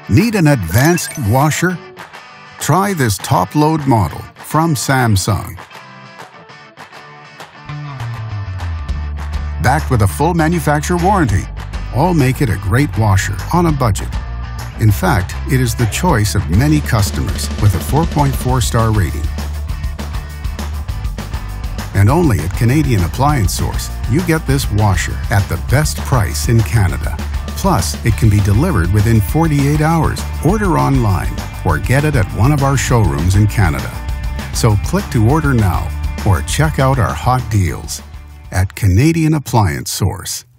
Need an advanced washer? Try this top-load model from Samsung. Backed with a full manufacturer warranty, all make it a great washer on a budget. In fact, it is the choice of many customers with a 4.4-star rating. And only at Canadian Appliance Source, you get this washer at the best price in Canada. Plus, it can be delivered within 48 hours. Order online or get it at one of our showrooms in Canada. So click to order now or check out our hot deals at Canadian Appliance Source.